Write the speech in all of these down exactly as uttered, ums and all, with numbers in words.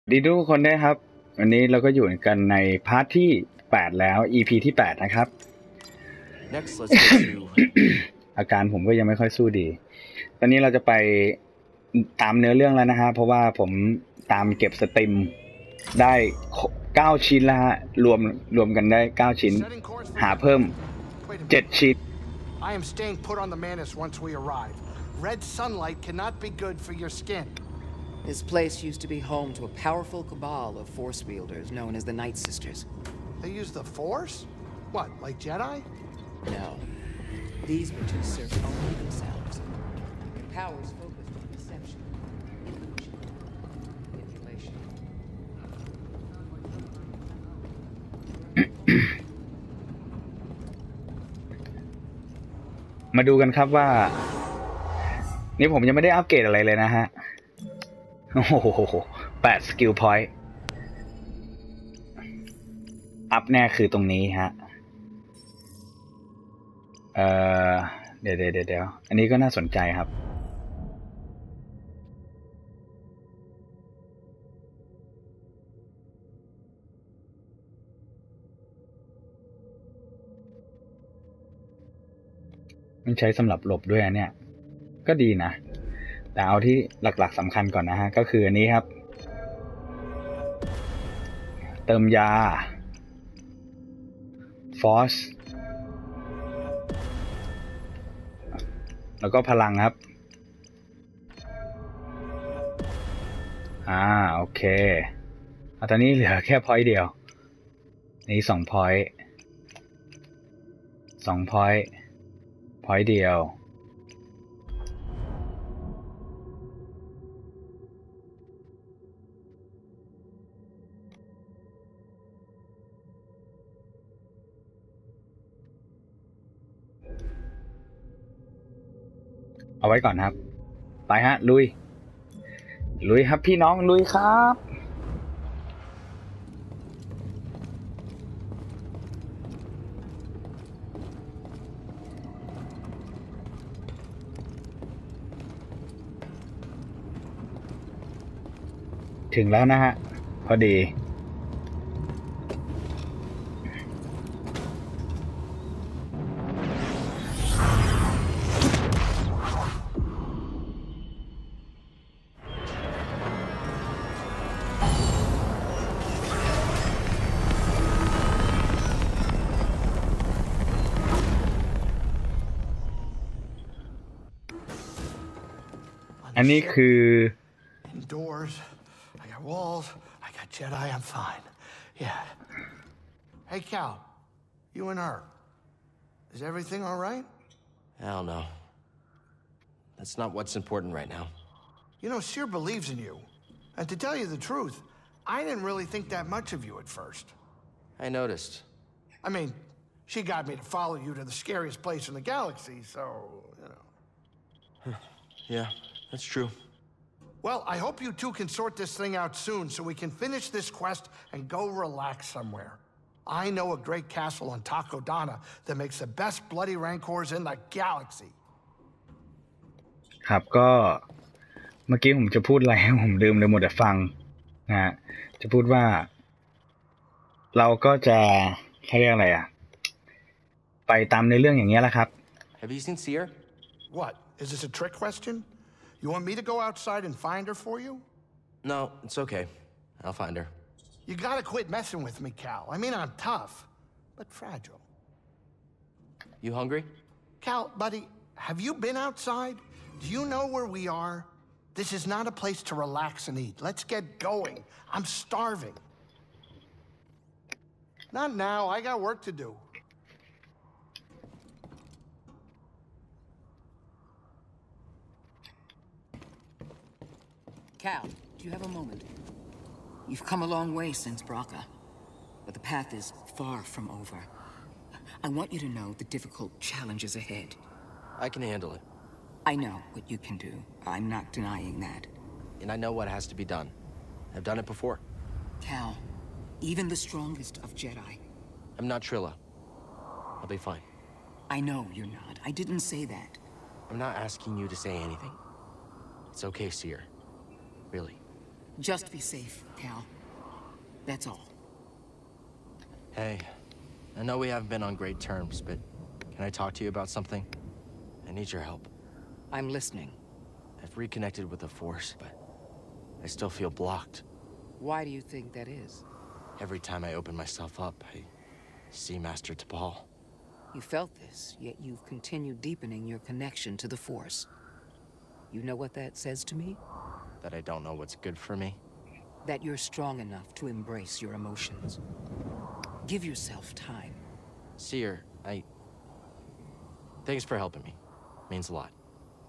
ดีทุกคนด้วยครับวันนี้เราก็อยู่กันในพาร์ทที่แปดแล้ว อี พี ที่แปดนะครับ Next, let's get to อาการผมก็ยังไม่ค่อยสู้ดีตอนนี้เราจะไปตามเนื้อเรื่องแล้วนะฮะเพราะว่าผมตามเก็บสติมได้เก้าชิ้นแล้วฮะรวมรวมกันได้เก้าชิ้นหาเพิ่มเจ็ดชิ้น I am staying put on the Mantis once we arrive. Red sunlight cannot be good for your skin. This place used to be home to a powerful cabal of Force wielders known as the Night Sisters. They use the Force? What, like Jedi? No. These witches serve only themselves. Their powers focused on deception, illusion, manipulation. มาดูกันครับว่านี่ผมยังไม่ได้อัปเกรดอะไรเลยนะฮะโอ้โหแปดสกิลพอยต์อัพแน่คือตรงนี้ฮะเอ่อเดี๋ยวเดี๋ยวเดี๋ยวอันนี้ก็น่าสนใจครับมันใช้สำหรับหลบด้วยเนี่ยก็ดีนะแต่เอาที่หลักๆสำคัญก่อนนะฮะก็คืออันนี้ครับเติมยาฟอสแล้วก็พลังครับอ่าโอเคเอาตอนนี้เหลือแค่พอยต์เดียวนี่สองพอยต์สองพอยต์พอยต์เดียวเอาไว้ก่อนครับไปฮะลุยลุยครับพี่น้องลุยครับถึงแล้วนะฮะพอดีอันนี้คือ Indoors. I got walls. I got Jedi. I'm fine. Yeah. Hey, Cal. You and her. Is everything all right? Hell no. That's not what's important right now. You know, Seer believes in you. And to tell you the truth, I didn't really think that much of you at first. I noticed. I mean, she got me to follow you to the scariest place in the galaxy, so, you know. Yeah, that's true. Well, I hope you two can sort this thing out soon so we can finish this quest and go relax somewhere. I know a great castle on Takodana that makes the best bloody rancors in the galaxy. ครับก็เมื่อกี้ผมจะพูดอะไรผมลืมเลยหมดแต่ฟังนะฮะจะพูดว่าเราก็จะเขาเรียกอะไรอ่ะไปตามในเรื่องอย่างเงี้ยแหละครับ Have you seen Seer? What? Is this a trick question? You want me to go outside and find her for you? No, it's okay. I'll find her. You gotta quit messing with me, Cal. I mean, I'm tough, but fragile. You hungry? Cal, buddy, have you been outside? Do you know where we are? This is not a place to relax and eat. Let's get going. I'm starving. Not now. I got work to do. Cal, do you have a moment? You've come a long way since Braca, but the path is far from over. I want you to know the difficult challenges ahead. I can handle it. I know what you can do. I'm not denying that. And I know what has to be done. I've done it before. Cal, even the strongest of Jedi. I'm not Trilla. I'll be fine. I know you're not. I didn't say that. I'm not asking you to say anything. It's okay, Seer. Really. Just be safe, Cal. That's all. Hey, I know we haven't been on great terms, but can I talk to you about something? I need your help. I'm listening. I've reconnected with the Force, but I still feel blocked. Why do you think that is? Every time I open myself up, I see Master Tapal. You felt this, yet you've continued deepening your connection to the Force. You know what that says to me? That I don't know what's good for me. That you're strong enough to embrace your emotions. Give yourself time. Seer, I... Thanks for helping me. Means a lot.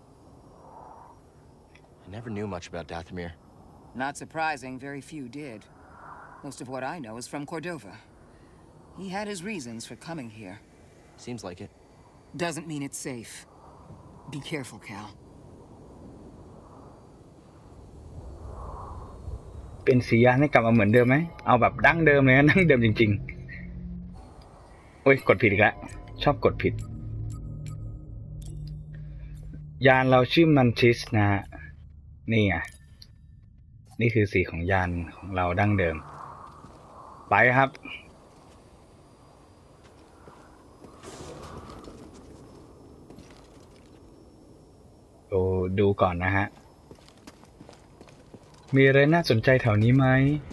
I never knew much about Dathomir. Not surprising, very few did. Most of what I know is from Cordova. He had his reasons for coming here. Seems like it. Doesn't mean it's safe. Be careful, Cal. เป็นสียานให้กลับมาเหมือนเดิมไหมเอาแบบดั้งเดิมเลยนะดั้งเดิมจริงๆโอ้ยกดผิดอีกแล้วชอบกดผิดยานเราชื่อมันทิสนะฮะนี่ไงนี่คือสีของยานของเราดั้งเดิมไปครับดูดูก่อนนะฮะมีอะไรน่าสนใจแถวนี้ไหม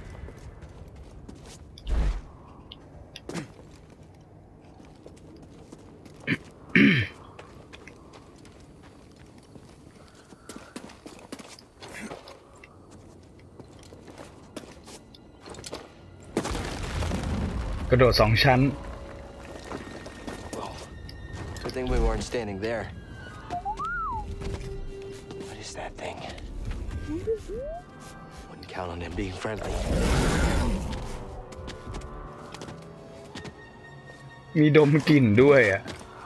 กระโดดสองชั้น Well, good thing we weren't standing there. What is that thing? Wouldn't count on him being friendly. มีดมกลิ่นด้วยอ่ะ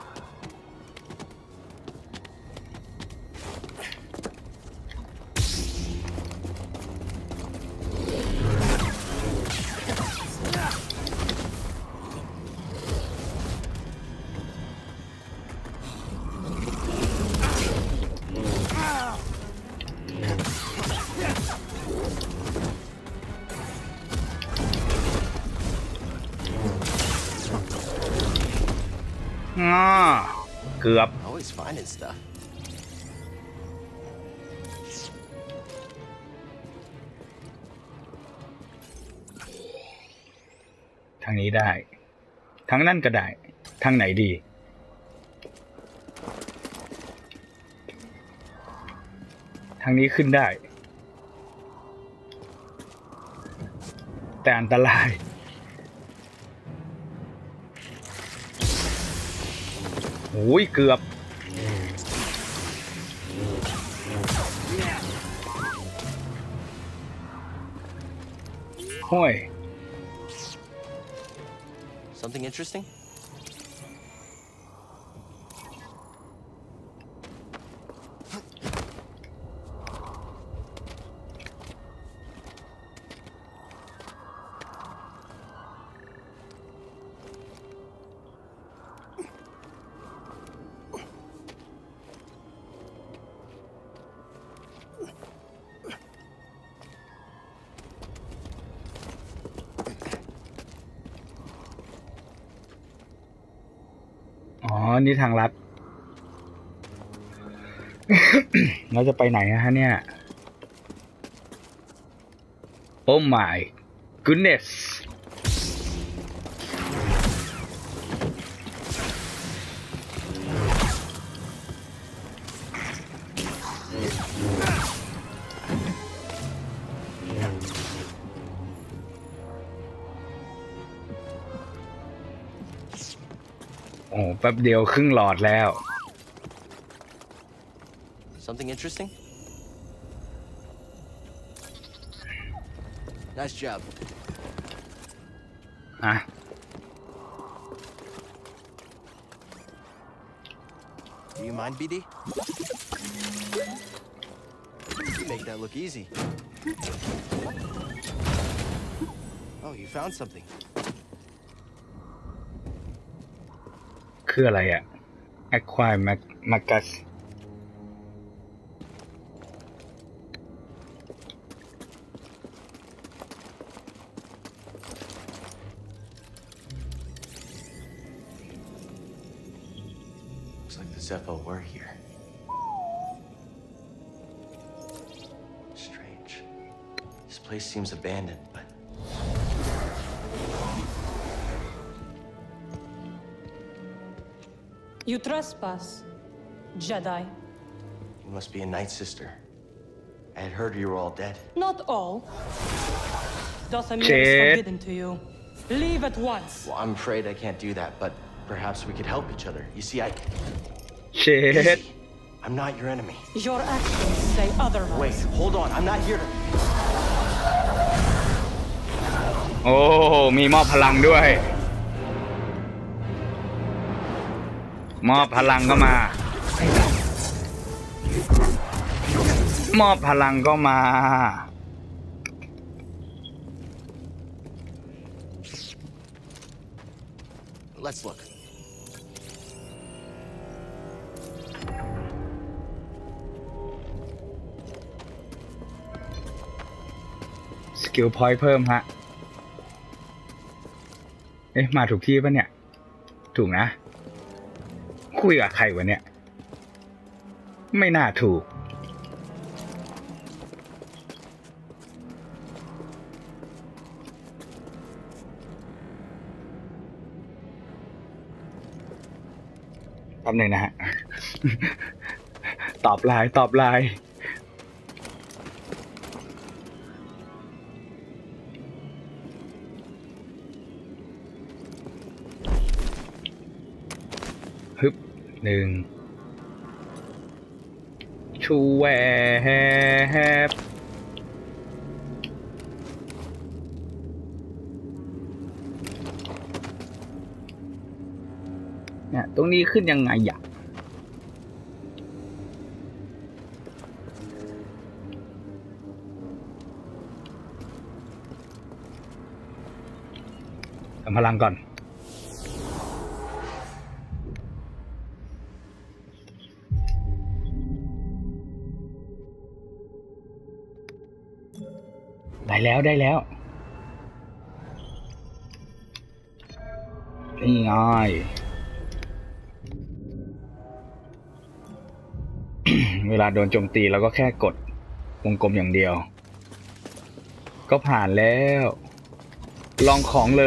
อ่าเกือบ Always finding stuff. ทางนี้ได้ทางนั่นก็ได้ทางไหนดีทางนี้ขึ้นได้แต่อันตรายโอ้ยเกือบห้วย Something interesting? อ๋อ นี่ทางลัด เราจะไปไหนฮะเนี่ย Oh my goodness โอ้แป๊บเดียวครึ่งหลอดแล้ว Something interesting? Nice job. อ่ะ Do you mind, B D? You make that look easy. Oh, you found something. คืออะไรอ่ะ Aqua Magus เ Looks like the Zeppo were here. Strange. This place seems abandoned, but... You trespass, Jedi. You must be a Night Sister. I had heard you were all dead. Not all. Dathomir Shit. is forbidden to you. Leave at once. Well, I'm afraid I can't do that, but perhaps we could help each other. You see, I... เช็ด Easy. I'm not your enemy. Your actions say otherwise. Wait, hold on. I'm not here to... โอ้ มีมอบพลังด้วย มอบพลังก็มา มอบพลังก็มา Let's look. สกิลพอยต์เพิ่มฮะ เอ๊ะ มาถูกที่ปะเนี่ย ถูกนะ คุยกับใครวะเนี่ย ไม่น่าถูก แป๊บหนึ่งนะฮะ ตอบไลน์ตอบไลน์ฮึบหนึ่งชูแวบเนี่ยตรงนี้ขึ้นยังไงอ่ะทำพลังก่อน ได้แล้วได้แล้ว นี่ไง เวลาโดนโจมตีเราก็แค่กดวงกลมอย่างเดียว ก็ผ่านแล้ว ลองของเลย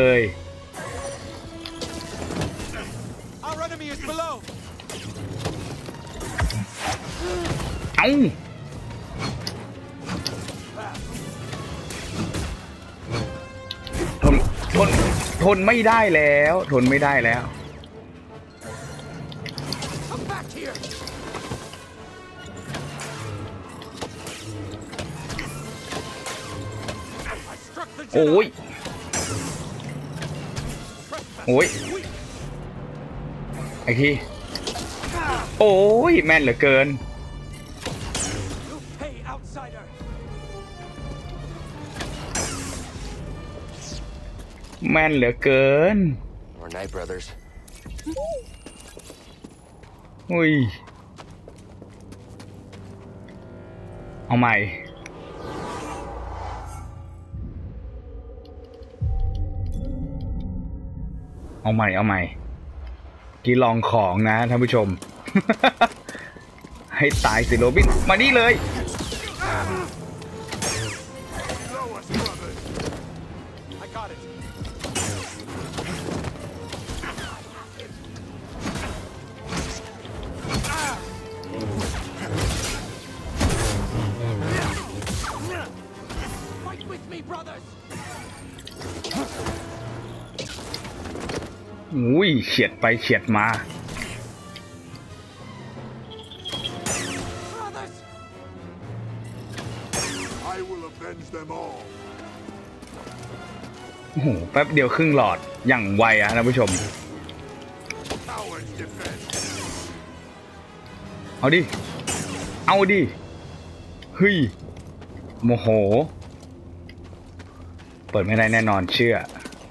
Our enemy is below. เอ้าทนทนทนไม่ได้แล้ว ทนไม่ได้แล้ว Come back here. โอ้ย โอ้ยไอ้ทีโอ้ย แม่นเหลือเกิน Hey, outsider. แม่นเหลือเกิน We're Night Brothers. อุ้ย เอาใหม่ เอาใหม่ เอาใหม่กี่ลองของนะท่านผู้ชม ให้ตายสิโรบิน มานี่เลย I got it. Fight with me, brothers. อุ้ยเฉียดไปเฉียดมา Brothers. I will avenge them all. โอ้โห แป๊บเดียวครึ่งหลอด อย่างไวอะท่านผู้ชม Cowards defend. เอาดิ เอาดิ เฮ้ย โมโห เปิดไม่ได้แน่นอนเชื่อ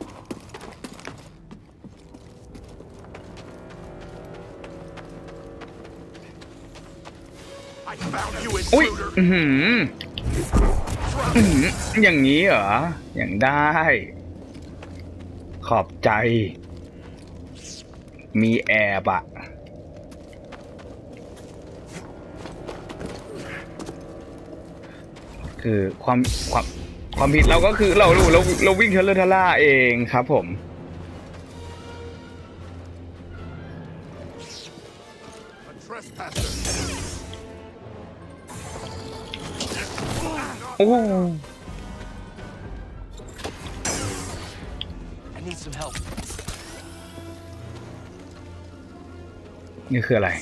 I found you, อุ้ย intruder. อือหืออื้อหืออย่างนี้เหรอ อย่างได้ ขอบใจ มีแอบอะคือความความความผิดเราก็คือเราเราเราเราวิ่งเทเลอร์ทล่าเองครับผม A trespasser. โอ้ I need some help. นี่คืออะไร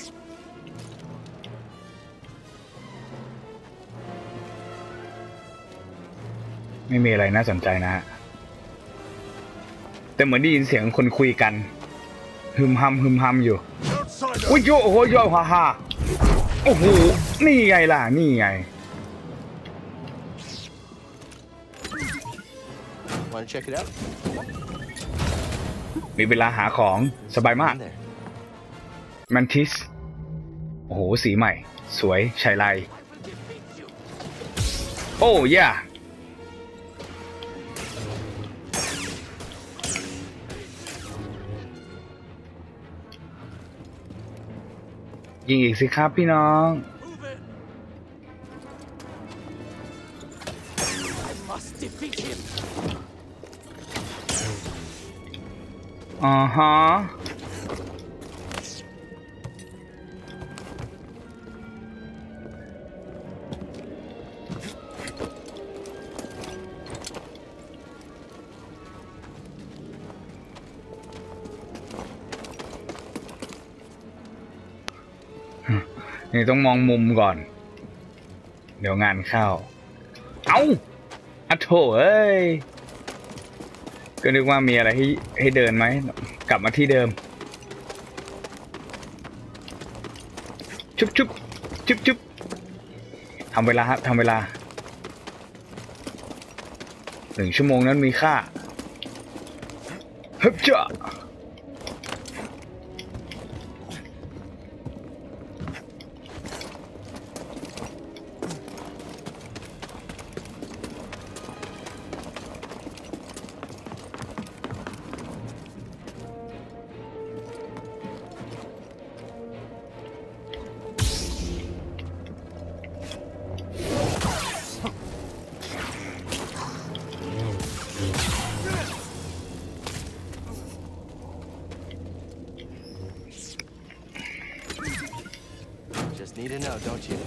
ไม่มีอะไรน่าสนใจนะฮะแต่เหมือนได้ยินเสียงคนคุยกันฮึมฮัมฮึมฮัมอยู่ Outsider. อุ้ยโยโอ้โหโยฮ่าฮ่าโอ้โหนี่ไงล่ะนี่ไง Want to check it out? มีเวลาหาของสบายมาก In there. แมนทิสโอ้โหสีใหม่สวยชายลายโอ้ยะยิงอีกสิครับพี่น้อง Move it. I must defeat him. อ๋อฮะนี่ต้องมองมุมก่อน เดี๋ยวงานเข้า เอ้าอะโถเอ้ย ก็นึกว่ามีอะไรให้ให้เดินไหม กลับมาที่เดิม ชุบชุบชุบชุบทำเวลาครับทำเวลา หนึ่งชั่วโมงนั้นมีค่าฮึบจ้ะ Just need to know, don't you?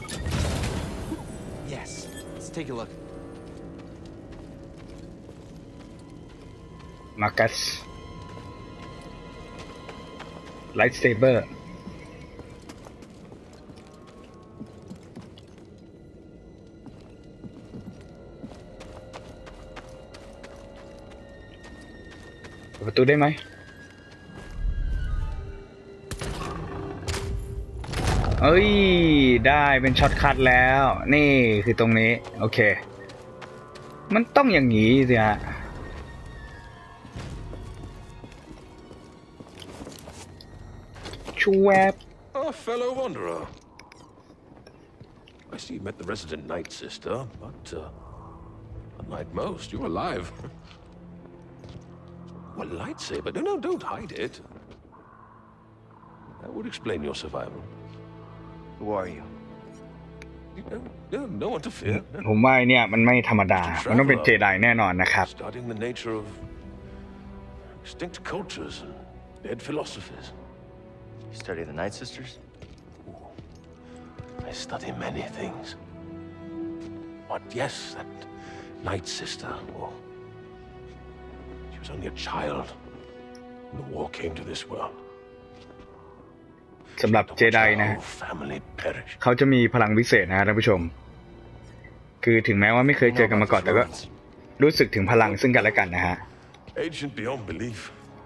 Yes. Let's take a look. มาร์กัสไลท์สเตเบอร์เปิดประตูได้ไหมเอ้ยได้เป็นช็อตคัทแล้วนี่คือตรงนี้โอเคมันต้องอย่างนี้สิฮะชูแวบ Oh, fellow wanderer. I see you met the resident Night Sister, but, uh, unlike most, you're alive. Well, lightsaber? No, no, don't hide it. That would explain your survival. Who are you? You know, no, no one to fear. ผมว่าไอ้เนี่ยมันไม่ธรรมดา มันต้องเป็นเจไดแน่นอนนะครับ Studying the nature of extinct cultures and dead philosophies. You study the Night Sisters? I study many things. But yes, that Night Sister, well, she was only a child when the war came to this world. สำหรับเจไดนะ Whole family perished. เขาจะมีพลังวิเศษนะท่านผู้ชม คือถึงแม้ว่าไม่เคย I เจ know อกันมา about ก่อน these แต่ก็ ruins. รู้สึกถึงพลังซึ่งกันและกันนะฮะ Ancient beyond belief.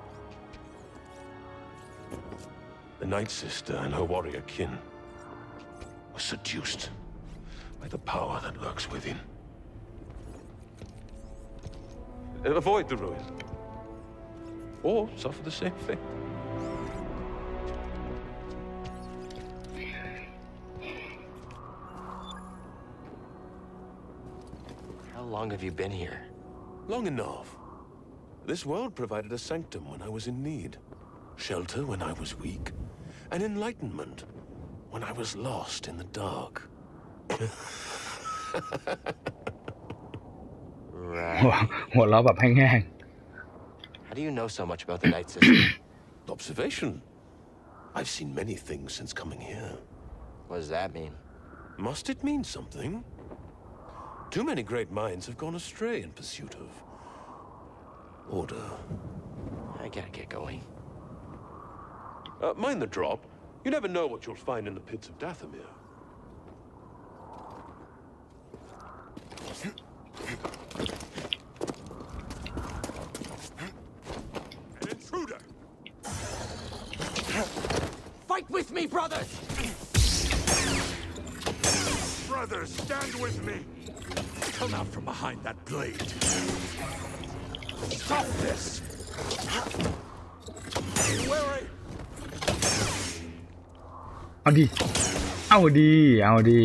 The Night Sister and her warrior kin were seduced by the power that lurks within. Avoid the ruin, or suffer the same fate. How long have you been here? Long enough. This world provided a sanctum when I was in need, shelter when I was weak, and enlightenment when I was lost in the dark. หัว Right. หัวเราะแบบแห้ง How do you know so much about the Night Sister? Observation. I've seen many things since coming here. What does that mean? Must it mean something? Too many great minds have gone astray in pursuit of order. I gotta get going. Uh, mind the drop. You never know what you'll find in the pits of Dathomir. An intruder! Fight with me, brothers! Brothers, stand with me! Come out from behind that blade. Stop this! Where are you? ๆเอาดิเอาดีเอาดี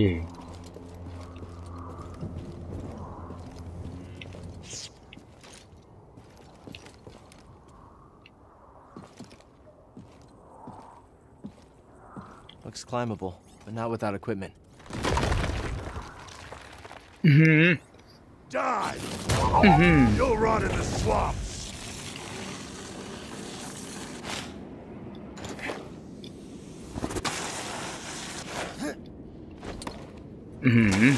Looks climbable, but not without equipment. อื้อหือ Die! อื้อหือ You'll rot in the swamps! อื้อหือ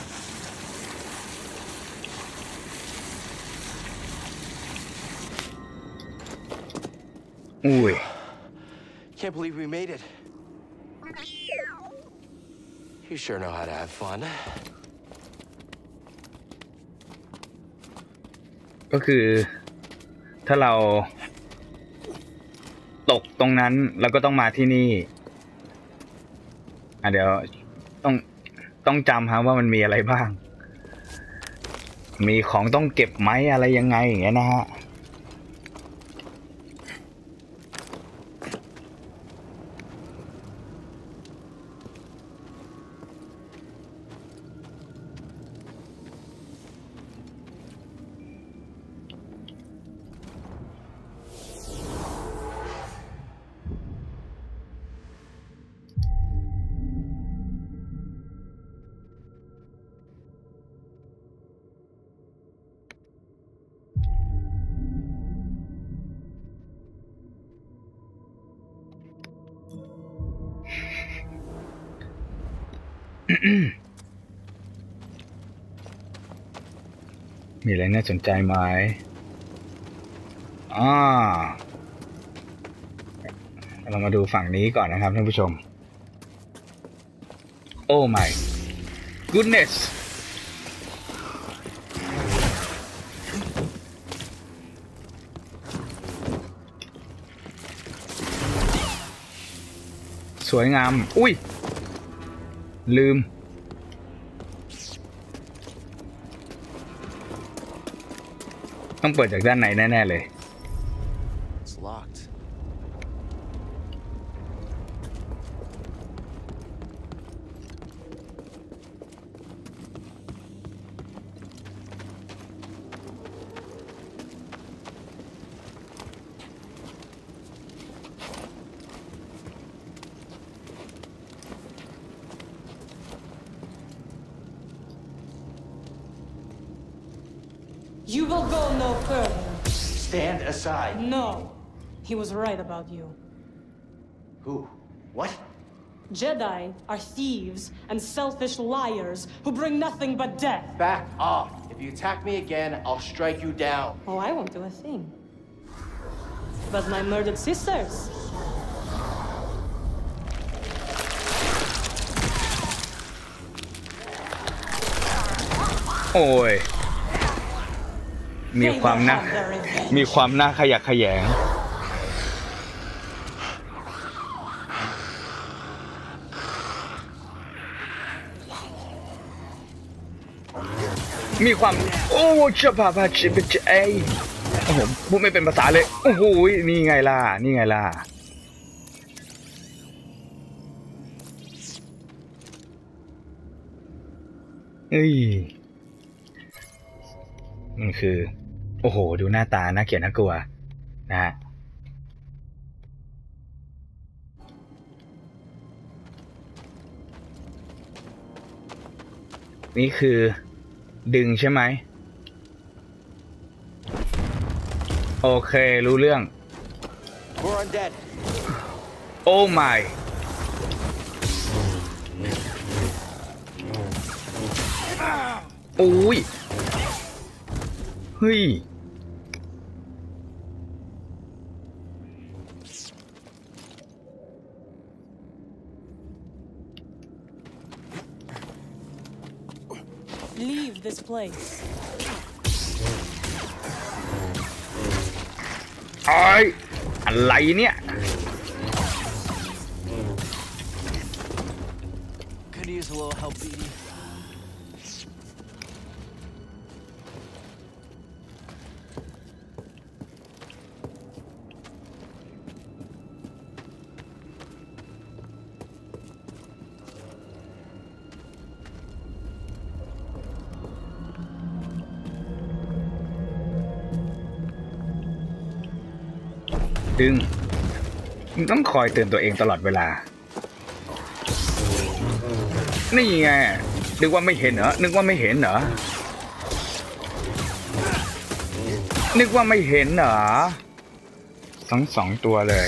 อุ้ย Can't believe we made it. You sure know how to have fun. ก็คือถ้าเราตกตรงนั้นเราก็ต้องมาที่นี่อ่ะเดี๋ยวต้องต้องจำฮะว่ามันมีอะไรบ้าง มีของต้องเก็บไหมอะไรยังไงอย่างเงี้ยนะฮะ มีอะไรน่าสนใจไหมอ่าเรามาดูฝั่งนี้ก่อนนะครับท่านผู้ชม โอ้ my goodness สวยงาม อุ้ย ลืม ต้องเปิดจากด้านในแน่ๆเลย It's locked. You will go no further. Stand aside. No. He was right about you. Who? What? Jedi are thieves and selfish liars who bring nothing but death. Back off. If you attack me again, I'll strike you down. Oh, I won't do a thing. But my murdered sisters. โอ้ย มีความน่า They will have their revenge. มีความน่าขยักขยง มีความ โอ้ชะพาพาชิบเจไอโอ้โหพูดไม่เป็นภาษาเลย โอ้โห นี่ไงล่ะ นี่ไงล่ะ เอ้ยมันคือ โอ้โห ดูหน้าตาน่าเกลียดน่ากลัว นะฮะ อนี่คือดึงใช่ไหมโอเครู้เรื่อง We're undead. โอ้ my โอ้ยเฮ้ย Leave this place. ไอ้อะไรเนี่ย Could use a little help, Edie. ดึงต้องคอยเตือนตัวเองตลอดเวลานี่ไงนึกว่าไม่เห็นเหรอนึกว่าไม่เห็นเหรอนึกว่าไม่เห็นเหรอทั้งสองตัวเลย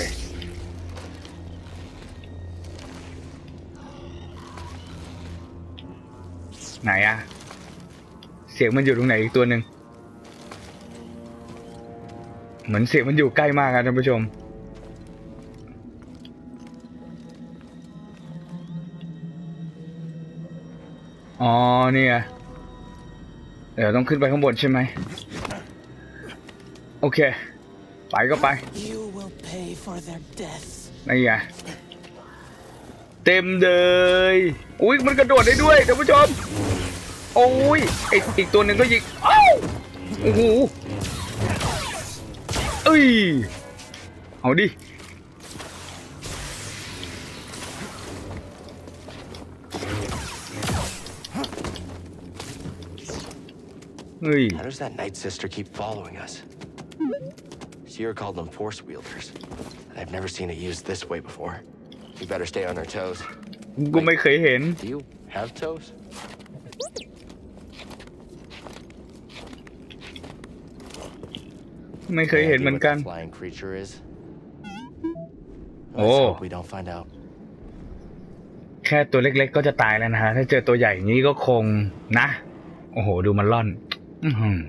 ไหนอะเสียงมันอยู่ตรงไหนอีกตัวหนึ่งเหมือนเสียงมันอยู่ใกล้มากครับท่านผู้ชมอ๋อเนี่ยเดี๋ยวต้องขึ้นไปข้างบนใช่ไหมโอเคไปก็ไปนี่ไงเต็มเลยอุ้ยมันกระโดดได้ด้วยท่านผู้ชมโอ้ยไออีกตัวหนึ่งก็ยิงอ้าวโอ้โหเอ้ยเอาดิเฮ้ย How does that Night Sister keep following us? Seer called them force wielders. I've never seen it used this way before. We better stay on our toes. กูไม่เคยเห็น Do you have toes? ไม่เคยเห็นเหมือนกัน Flying creature is. โอ้ Let's hope we don't find out. แค่ตัวเล็กๆก็จะตายแล้วนะฮะถ้าเจอตัวใหญ่อย่างนี้ก็คงนะโอ้โหดูมันล่อนอื้อหือ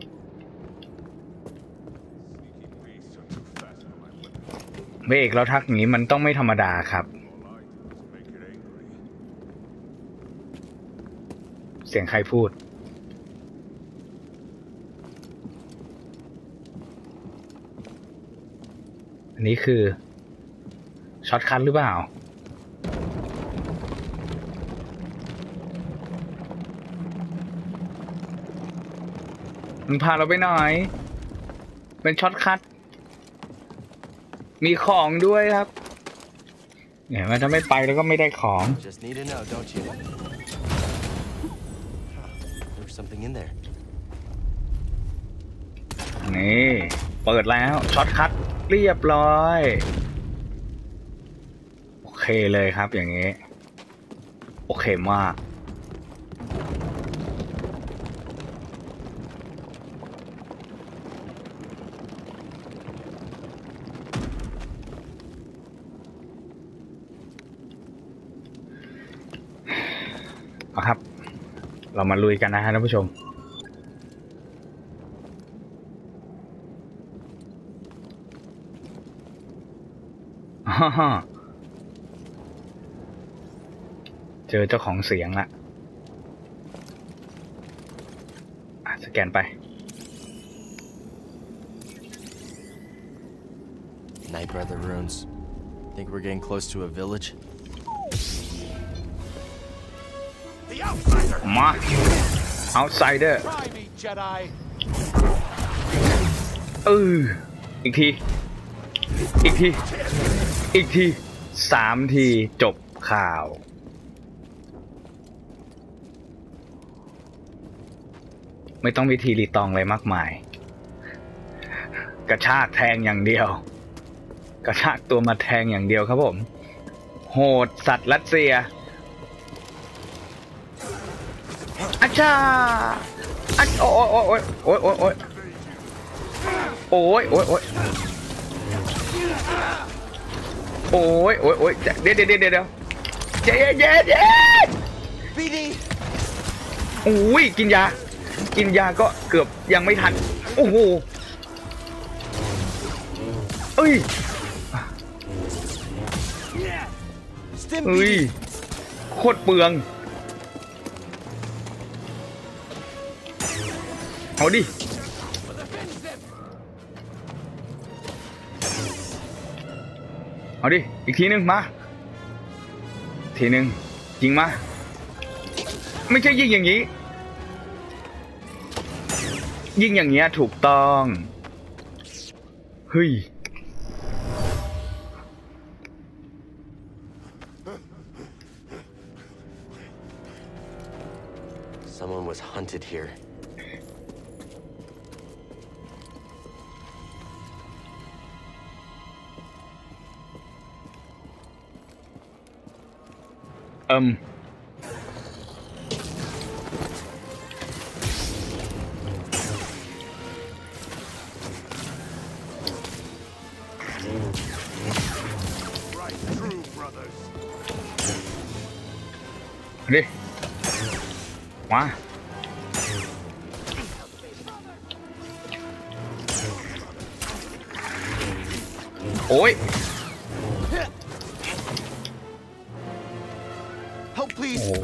เบรกแล้วทักอย่างนี้มันต้องไม่ธรรมดาครับเสียงใครพูดอันนี้คือช็อตคัทหรือเปล่ามันพาเราไปหน่อยเป็นช็อตคัทมีของด้วยครับเนี่ยมันถ้าไม่ไปแล้วก็ไม่ได้ของ Just need to know, don't you? There's something in there. นี่เปิดแล้วช็อตคัทเรียบร้อยโอเคเลยครับอย่างนี้โอเคมากเอาครับเรามาลุยกันนะฮะท่านผู้ชมเจอเจ้าของเสียงละสแกนไป Night Brother runes. Think we're getting close to a village? The outsider. มา outsider Try me, Jedi. เอออีกทีอีกทีอีกทีสามทีจบข่าวไม่ต้องวิธีรีตองอะไรมากมายกระชากแทงอย่างเดียวกระชากตัวมาแทงอย่างเดียวครับผมโหดสัตว์รัสเซียจ้าอันโอ้ยโอ้ยโอ้ยโอ้ยโอ้ยโอ้ยโอ้ยโอ้ยโอ้ยโอ้ยโอ้ยเดี๋ยวเดี๋ยวเดี๋ยวเดี๋ยวเย็นเย็นเย็นบีดีโอ้ยกินยากินยาก็เกือบยังไม่ทันโอ้โหเอ้ยเฮ้ยโคตรเปลืองเอาดิเอาดิอีกทีนึงมาทีนึงยิงมาไม่ใช่ยิงอย่างนี้ยิงอย่างเงี้ยถูกต้องเฮ้ย Someone was hunted here. Um. Right through, brothers. ดิมาโอ้ย Help, please. โอ้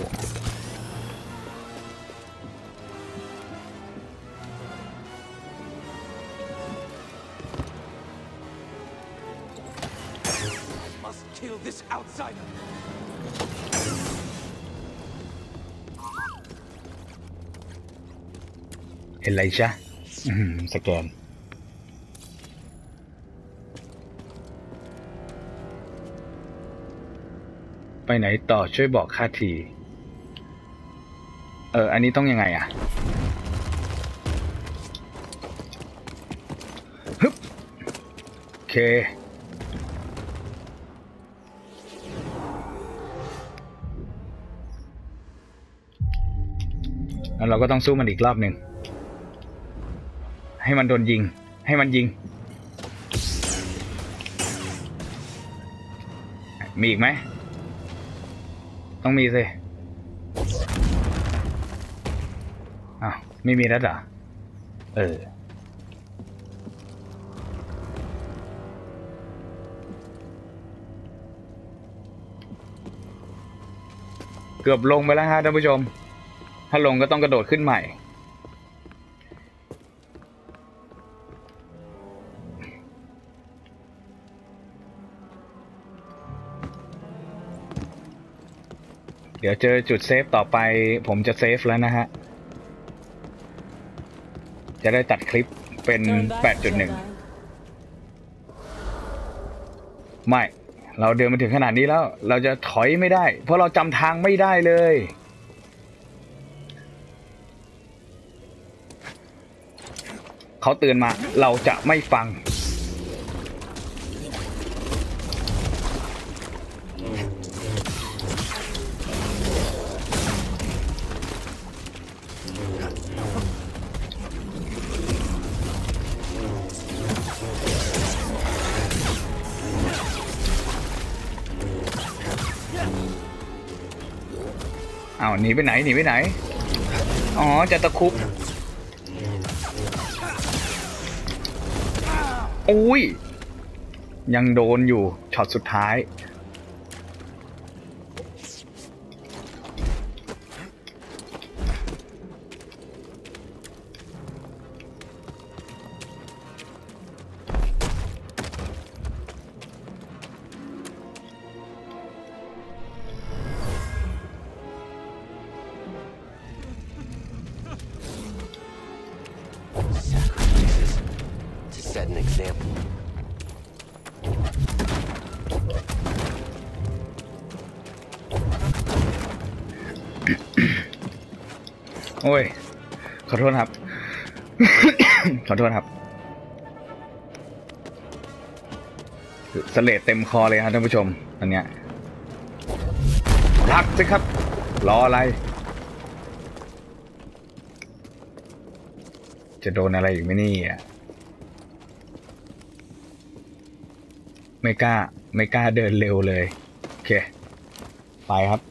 Must kill this outsider. เห็นไรจ้ะอืมสแกนไปไหนต่อช่วยบอกข้าทีเอออันนี้ต้องยังไงอ่ะฮึบโอเคแล้วเราก็ต้องสู้มันอีกรอบหนึ่งให้มันโดนยิงให้มันยิงมีอีกไหมต้องมีสิอ้าวไม่มีแล้วเหรอเออเกือบลงไปแล้วฮะท่านผู้ชมถ้าลงก็ต้องกระโดดขึ้นใหม่เดี๋ยวเจอจุดเซฟต่อไปผมจะเซฟแล้วนะฮะจะได้ตัดคลิปเป็น แปดจุดหนึ่ง ไม่เราเดินมาถึงขนาดนี้แล้วเราจะถอยไม่ได้เพราะเราจำทางไม่ได้เลยเขาเตือนมาเราจะไม่ฟังอ้าวหนีไปไหนหนีไปไหนอ๋อจะตะคุบอุ้ยยังโดนอยู่ช็อตสุดท้าย Set an example. โอ้ยขอโทษครับ ขอโทษครับเสลดเต็มคอเลยครับท่านผู้ชมอันเนี้ยรักสิครับรออะไรจะโดนอะไรอีกไหมนี่อ่ะไม่กล้าไม่กล้าเดินเร็วเลยโอเคไปครับ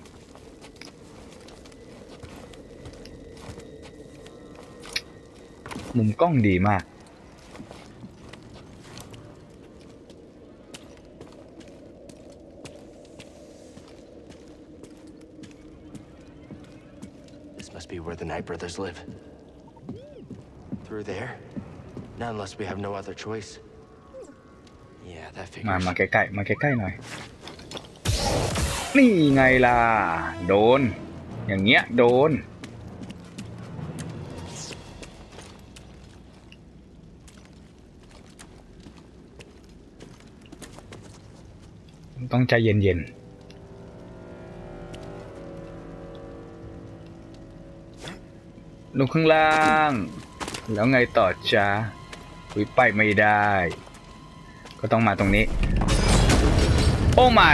มุมกล้องดีมาก This must be where the Knight brothers live. Through there? Not unless we have no other choice. Yeah, that มา figures. มาใกล้ๆมาใกล้ๆหน่อยนี่ไงล่ะโดนอย่างเงี้ยโดนต้องใจเย็นๆลงข้างล่างแล้วไงต่อจ้าวิไปไม่ได้ก็ต้องมาตรงนี้โอ้ my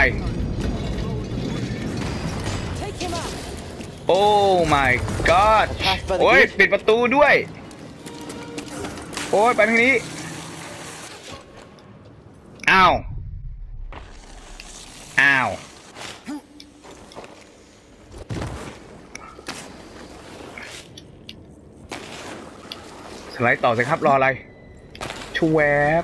โอ้ my god โอ้ยปิดประตูด้วยโอ้ยไปทางนี้อ้าวอ้าวสไลด์ต่อสิครับรออะไรชวบ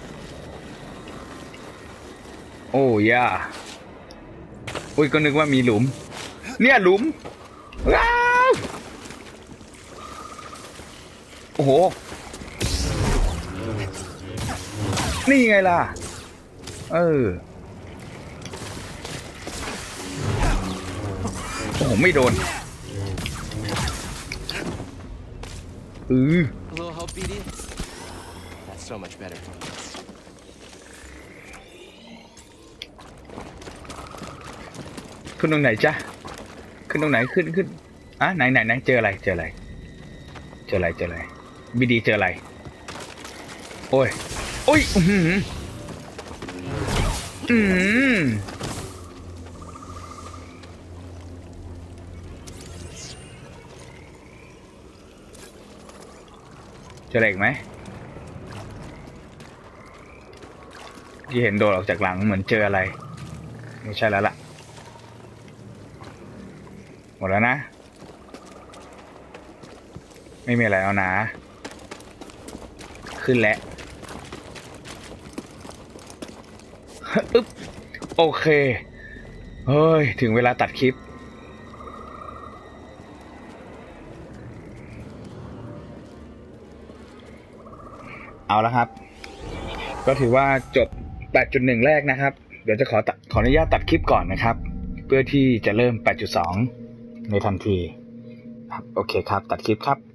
โอ้ย่าอุ้ยก็นึกว่ามีหลุมเนี่ยหลุมว้าวโอ้โหนี่ไงล่ะเออโอ้โหไม่โดนอือ A little help, B D? That's so much better. ขึ้นตรงไหนจ๊ะขึ้นตรงไหนขึ้นขึ้นอ่ะไหนไหนไหนเจออะไรเจออะไรเจออะไรเจออะไรบีดีเจออะไรโอ้ยโอ้ยอืมอืมเจออะไรอีกไหมที่เห็นโดดออกจากหลังเหมือนเจออะไรไม่ใช่แล้วล่ะหมดแล้วนะไม่มีอะไรแล้วนะขึ้นแล้วอึ๊บโอเคเฮ้ยถึงเวลาตัดคลิปเอาละครับก็ถือว่าจบ แปดจุดหนึ่ง แรกนะครับเดี๋ยวจะขอตัดขออนุญาตตัดคลิปก่อนนะครับเพื่อที่จะเริ่ม แปดจุดสอง ในทันทีครับโอเคครับตัดคลิปครับ